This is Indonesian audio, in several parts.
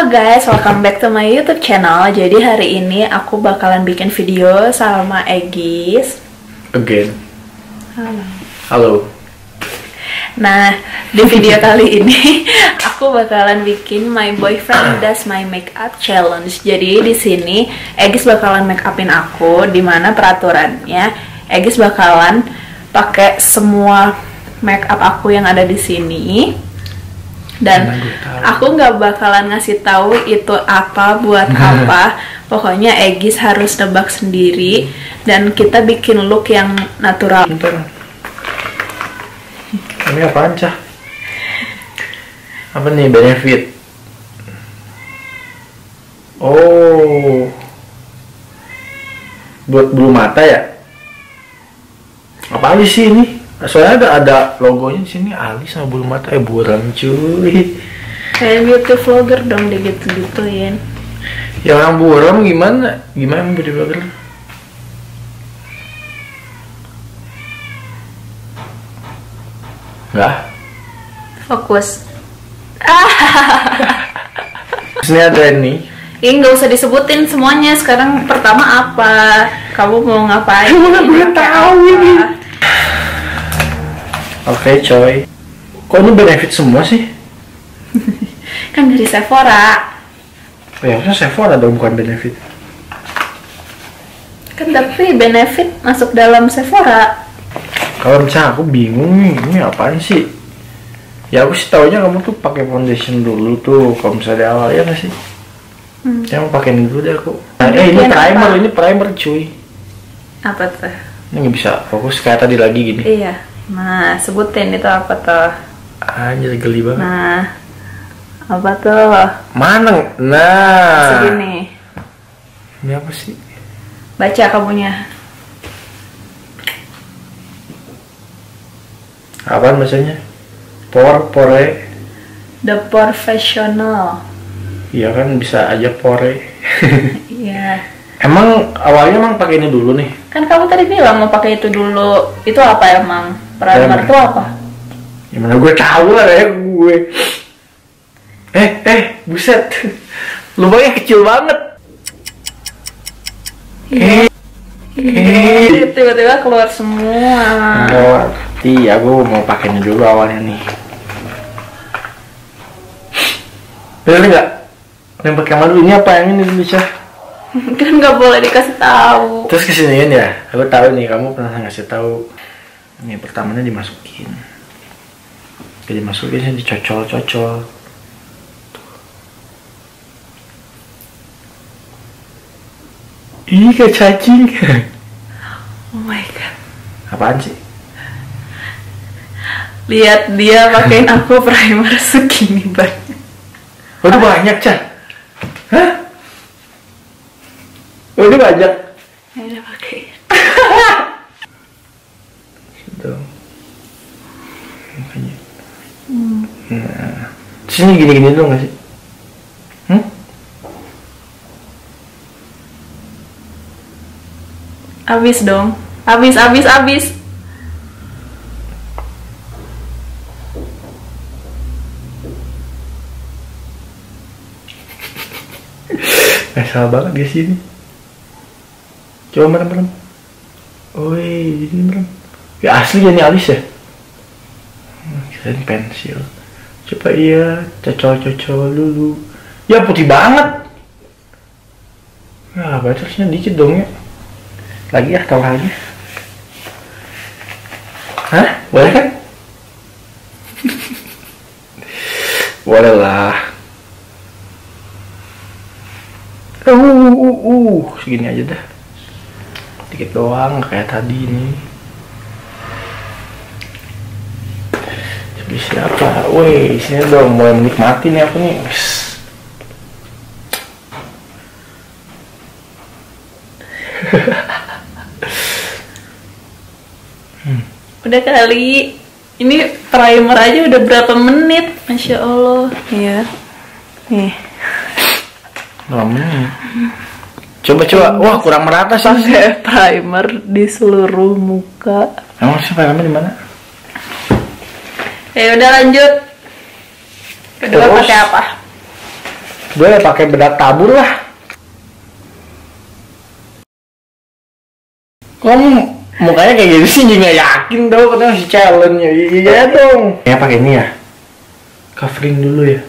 guys, welcome back to my YouTube channel. Jadi hari ini aku bakalan bikin video sama Egis. Again. Halo. Halo. Nah, di video kali ini aku bakalan bikin my boyfriend does my makeup challenge. Jadi di sini Egis bakalan make upin aku, dimana peraturannya Egis bakalan pakai semua make up aku yang ada di sini. Dan aku nggak bakalan ngasih tahu itu apa buat apa. Pokoknya Egis harus nebak sendiri dan kita bikin look yang natural. Bentar. Ini apaan, Cah? Apa nih benefit? Oh, buat bulu mata ya? Apa alis sih ini? Soalnya ada logonya di sini, alis sama bulu mata. Buram cuy. Kayak beauty vlogger dong digitu-gituin. Ya orang buram gimana? Gimana beauty vlogger? Enggak. Fokus. Sini ada ini. Ini nggak usah disebutin semuanya. Sekarang pertama apa? Kamu mau ngapain? Gue tahu ini. Oke, coy. Kok ini benefit semua sih? Kan dari Sephora. Oh ya, harusnya Sephora dong, bukan benefit. Kan tapi benefit masuk dalam Sephora. Kalau misalnya aku bingung nih, ini apaan sih? Ya aku sih taunya kamu tuh pakai foundation dulu tuh, kalau misalnya di awal ya nggak sih? Ya mau pakai ini dulu deh aku. Nah, ini primer, ini primer cuy. Apa tuh? Ini nggak bisa fokus kayak tadi lagi gini. Iya. Nah, sebutin itu apa tuh? Anjir geli banget. Nah, apa tuh? Mana? Nah. Segini. Ini apa sih? Baca kamunya. Apaan bacanya? Pore. The Professional. Iya kan bisa aja pore. Iya. Emang awalnya pakai ini dulu nih. Kan kamu tadi bilang mau pakai itu dulu. Itu apa emang? Primer itu apa? Gimana gue tahu lah ya gue. Buset. Lubangnya kecil banget. Tiba-tiba keluar semua. Ngerti, aku mau pakainya dulu awalnya nih. Bener nggak? Yang pakai yang dulu ini apa yang ini bisa? Kan nggak boleh dikasih tahu. Terus kesiniin ya, aku tahu nih kamu pernah ngasih tahu. Ini pertamanya dimasukin. Jadi dimasukin sih dicocol. Ih, kayak cacing. Oh my god. Apaan sih? Lihat dia pakein aku primer segini banyak. Oh, itu banyak, Cah. Hah? Oh, ini banyak. Ya udah pakai. Gitu. Makanya. Nah, sini gini-gini dulu nggak sih? Abis dong. Abis. Salah banget di sini. Coba merem. Woi, ini merem. Ya asli ya ini alis ya. Kirain pensil. Coba iya, cocol dulu. Ya putih banget. Nah, batasnya dikit dong ya. Lagi ya, tambah lagi. Hah? Boleh kan? Boleh lah. Segini aja dah. Dikit doang, kayak tadi nih. Tapi siapa? Woi, sini dong, mulai menikmati nih aku nih. Udah kali. Ini primer aja udah berapa menit? Masya Allah. Ya. Nih. Menit. Coba. Wah, kurang merata sih. Pakai primer di seluruh muka. Emang sih primer di mana? Ya udah lanjut. Kedua pakai apa? Gue pakai bedak tabur lah. Kamu mukanya kayak gitu sih, nggak yakin dong, katanya masih challenge ya. Iya dong. Ya pakai ini ya. Covering dulu ya.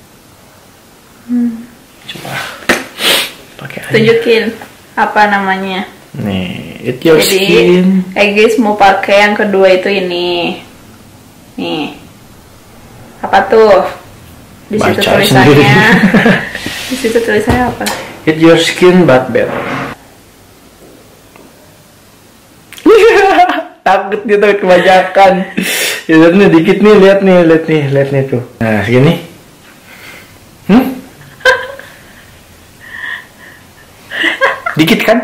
Coba pakai aja. Tunjukin apa namanya. Nih, it your Jadi, skin. Egis mau pakai yang kedua itu ini. Nih. Apa tuh? Di situ Baca tulisannya. sendiri. Di situ tulisannya apa? It your skin but better. Takut dia, takut kebanyakan. Ya nih dikit nih, lihat nih tuh. Nah segini. Dikit kan?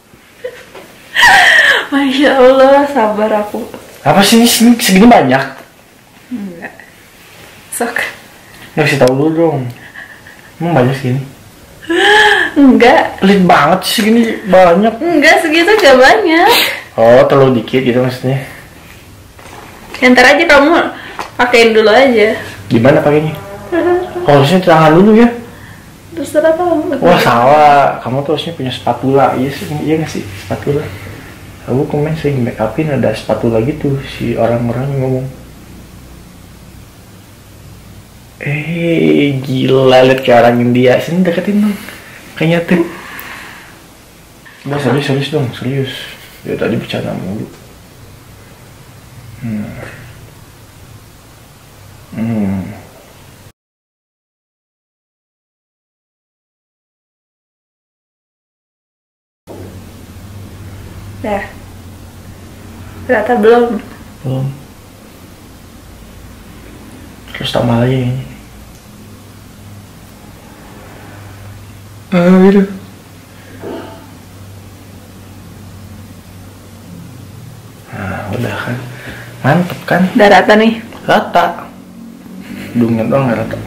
Masya Allah, sabar aku. Apa sih ini segini banyak? Enggak. Sok. Nggak kasih tahu dulu dong. Emang banyak segini? Enggak. Pelit banget sih segini banyak. Enggak, segitu gak banyak. Oh, terlalu dikit gitu maksudnya. Ya, ntar aja kamu pakein dulu aja. Gimana pakainya? Oh, harusnya tangan dulu ya. Terserah kamu. Wah salah, kamu tuh harusnya punya spatula. Iya sih, iya nggak sih spatula? Aku kemarin sering make upin ada spatula gitu, si orang-orang ngomong. Gila, liat kayak orang India. Sini deketin dong, kayaknya tuh. Udah serius dong, serius. Ya tadi bercanda mulu. Dah. Ternyata belum. Belum. Terus tambah lagi ini. Gitu. Nah, udah kan. Mantep kan? Udah rata nih. Rata. Hidungnya doang nggak rata.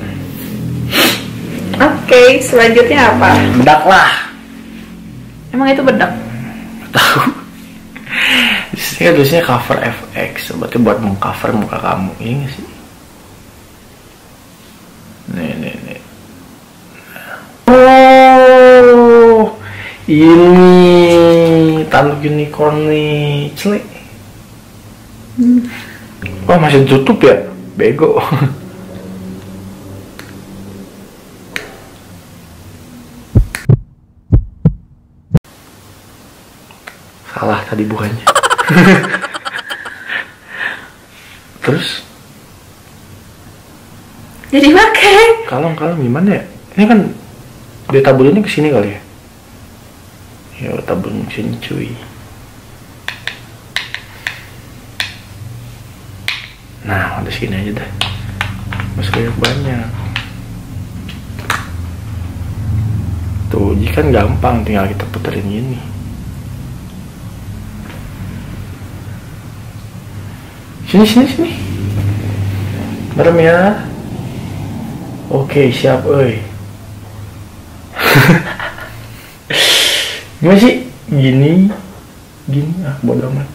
Oke, selanjutnya apa? Bedak lah. Emang itu bedak? Tahu. Di sini kan tulisnya cover FX, berarti buat mengcover muka kamu. Ini nggak sih? Nih. Oh, ini tanduk unicorn nih, celik. Oh, masih tutup ya? Bego. Salah tadi bukannya. Terus? Jadi pakai. Kalong gimana ya? Ini kan dia taburinnya ke sini kali ya? Ya taburin ke sini cuy. Nah, udah segini aja dah. Masih banyak. Tuh, jadi kan gampang, tinggal kita puterin gini. Sini. Merem ya. Oke, siap, oi. Gimana sih? Gini, bodo amat.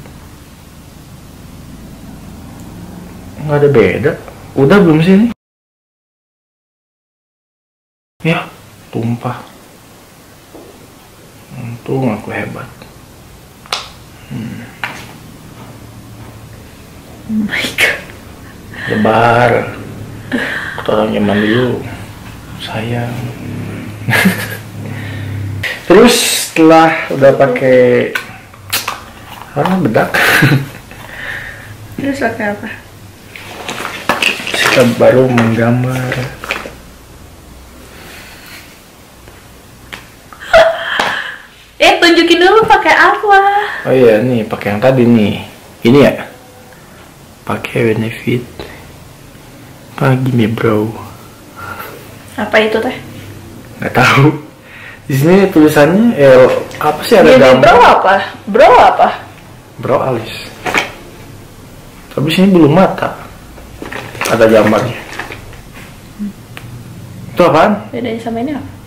Nggak ada beda. Udah belum sih ini? Ya, tumpah. Untung aku hebat. Oh my god. Lebar. Tolong nyaman dulu. Sayang. Terus setelah udah pakai bedak. Terus pakai apa? Kita baru menggambar. Tunjukin dulu pakai apa? Oh iya, nih pakai yang tadi nih. Ini ya. Pakai Benefit. Pagi nih, bro. Apa itu teh? Nggak tahu. Di sini tulisannya apa sih, ada gambar. Bro apa? Bro alis. Tapi sini belum mata. Ada gambarnya. Itu apaan? Bedanya sama ini apa?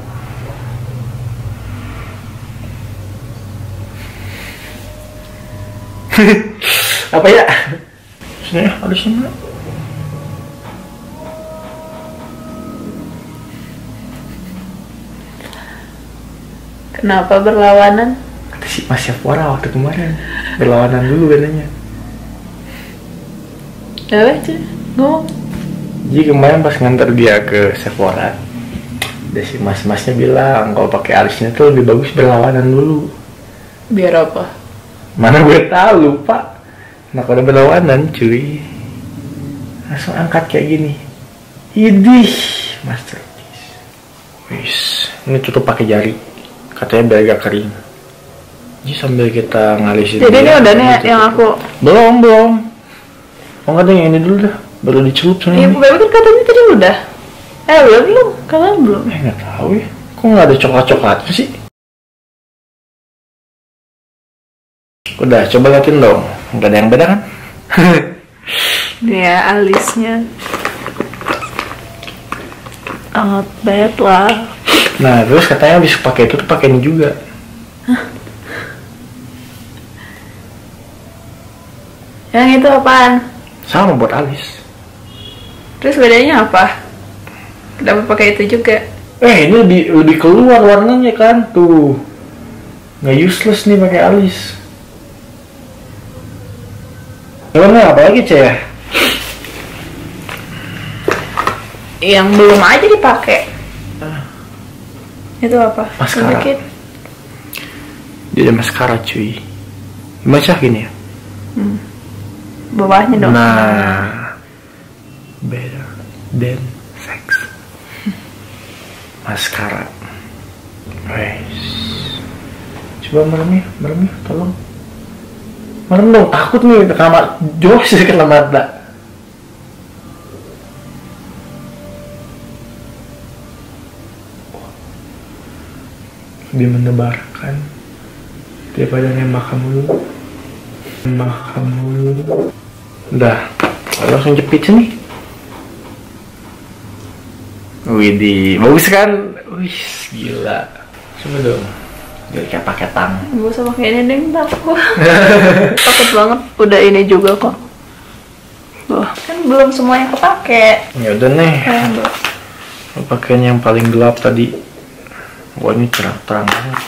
Apa ya? Sini alisnya. Kenapa berlawanan? Kata si Mas Sephora waktu kemarin berlawanan dulu katanya. Apa sih? Ngomong. Jadi kemarin pas nganter dia ke Sephora, ada si mas-masnya bilang kalau pakai alisnya tuh lebih bagus berlawanan dulu. Biar apa? Mana gue tahu, lupa. Nah kalau berlawanan cuy, langsung angkat kayak gini. Idih, masterpiece. Wis, ini tutup pakai jari. Katanya biar gak kering. Jadi sambil kita ngalisin. Jadi ini udah nih yang aku. Belum. Oh nggak ada yang ini dulu dah. Baru dicelup soalnya. Iya, Bebe kan katanya tadi udah. Belum. Kalian belum? Nggak tahu ya. Kok nggak ada coklat-coklatnya sih? Udah, coba liatin dong. Nggak ada yang beda kan? Ya, alisnya. Not bad lah. Nah, terus katanya bisa pakai itu tuh pakai ini juga. Hah? Yang itu apaan? Sama buat alis. Terus bedanya apa? Kenapa pakai itu juga? Ini lebih keluar warnanya kan tuh. Nggak useless nih pakai alis. Gimana apa lagi Ceh? Yang belum aja dipakai. Itu apa? Maskara. Sedikit. Dia ada maskara cuy. Baca gini ya. Bawahnya dong. Nah, better than sex. Maskara. Guys, coba malamnya, tolong. Malam dong, takut nih kamar jos kena mata. Dia mendebarkan daripada nembak kamu dulu. Udah, langsung jepit sini. Widih, bagus kan? Wih, gila. Coba dong, jadi kayak pakai tang. Gak usah pakai ini deh, takut. Takut banget. Udah ini juga kok. Kan belum semuanya kepake. Ya udah nih. Pakaian yang paling gelap tadi. Wah ini terang banget.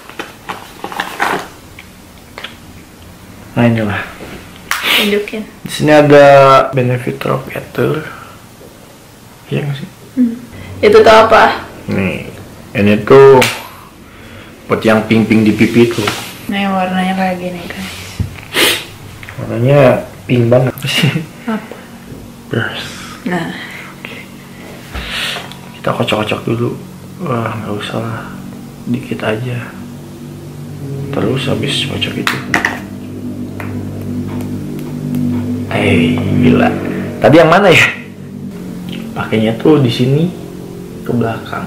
Nah inilah. Tunjukin. Di sini ada benefit rocker. Iya nggak sih? Itu tuh apa? Nih, ini tuh buat yang pink-pink di pipi tuh. Nah, warnanya kayak gini guys. Warnanya pink banget sih. Apa? Brush. Nah. Oke. Kita kocok-kocok dulu. Wah, nggak usah lah, dikit aja. Terus habis kocok itu. Gila. Tadi yang mana ya? Pakainya tuh di sini ke belakang.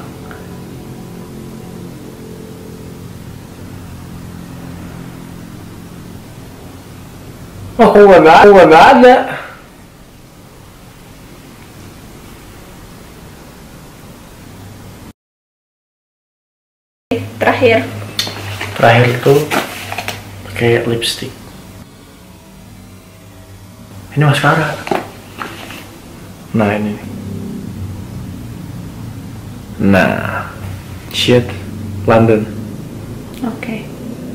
Oh, kok nggak ada? Terakhir tuh pakai lipstick. Ini maskara. Nah ini. Nah, shit, London. Oke.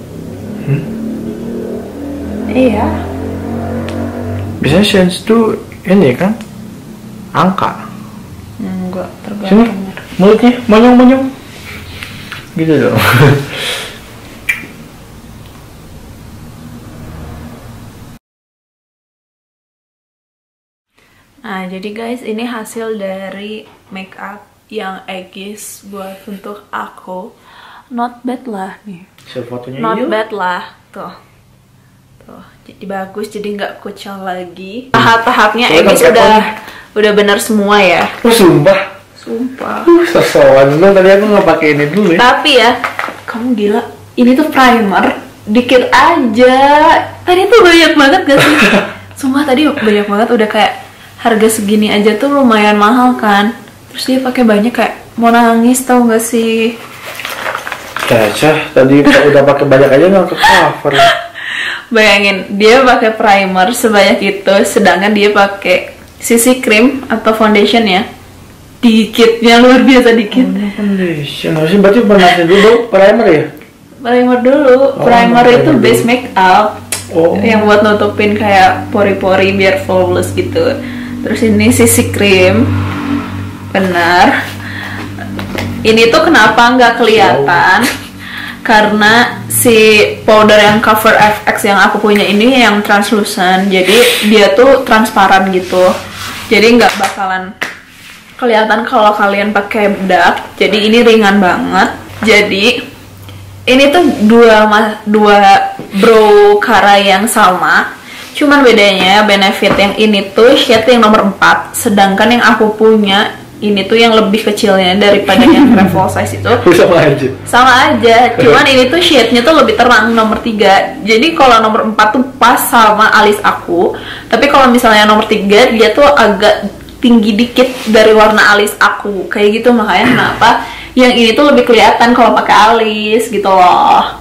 Iya. Biasanya shades tuh ini kan angka. Enggak, Sini, tergantung. mulutnya monyong-monyong. Gitu dong. Nah, jadi guys, ini hasil dari make up yang Egis buat untuk aku. Not bad lah nih. Fotonya Not iya. bad lah. Tuh, jadi bagus, jadi nggak kucel lagi. Tahap-tahapnya Egis udah bener semua ya. Oh, sumpah. Sosokan dong, tadi aku nggak pakai ini dulu ya. Tapi ya, kamu gila. Ini tuh primer, dikit aja. Tadi tuh banyak banget gak sih? Sumpah tadi banyak banget, udah kayak harga segini aja tuh lumayan mahal kan. Terus dia pakai banyak, kayak mau nangis, tau gak sih? Caca, tadi udah pakai banyak aja nggak ke cover. Bayangin, dia pakai primer sebanyak itu, sedangkan dia pakai CC cream atau foundation ya. Dikitnya luar biasa dikit. Foundation, harusnya berarti panasnya dulu primer ya? Primer dulu. Primer itu base makeup. Yang buat nutupin kayak pori-pori biar flawless gitu. Terus ini CC cream. Benar. Ini tuh kenapa nggak kelihatan? Karena si powder yang Cover FX yang aku punya ini yang translucent, jadi dia tuh transparan gitu, jadi nggak bakalan kelihatan kalau kalian pakai bedak. Jadi ini ringan banget. Jadi ini tuh dua brow cara yang sama, cuman bedanya Benefit yang ini tuh shade yang nomor 4, sedangkan yang aku punya ini tuh yang lebih kecilnya daripada yang travel size itu. Sama aja, cuman ini tuh shade-nya tuh lebih terang, nomor 3. Jadi kalau nomor 4 tuh pas sama alis aku, tapi kalau misalnya nomor 3 dia tuh agak tinggi dikit dari warna alis aku, kayak gitu. Makanya kenapa yang ini tuh lebih kelihatan kalau pakai alis gitu loh.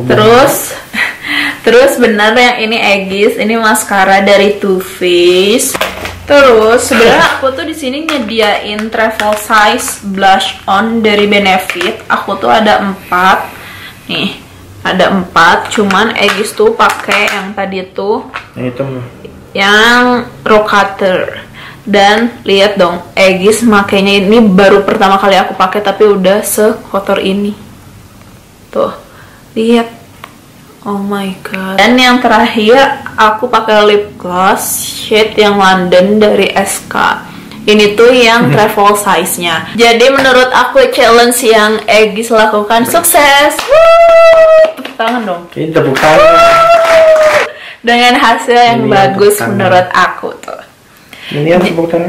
Terus bener yang ini Aegis, ini maskara dari Too Faced. Terus sebenarnya aku tuh di sini nyediain travel size blush on dari Benefit. Aku tuh ada 4. Nih, ada 4, cuman Aegis tuh pakai yang tadi tuh yang rock cutter. Dan lihat dong, Aegis makainya ini baru pertama kali aku pakai tapi udah sekotor ini. Tuh, lihat. Oh my god. Dan yang terakhir aku pakai lip gloss shade yang London dari SK. Ini tuh yang travel size-nya. Jadi menurut aku challenge yang Aegis lakukan sukses. Woo! Tepuk tangan dong. Ini tepuk tangan. Dengan hasil yang bagus menurut aku tuh. Ini yang tepuk tangan.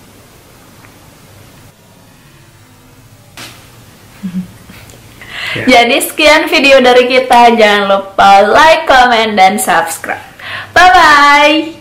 Jadi sekian video dari kita. Jangan lupa like, comment, dan subscribe. Bye bye.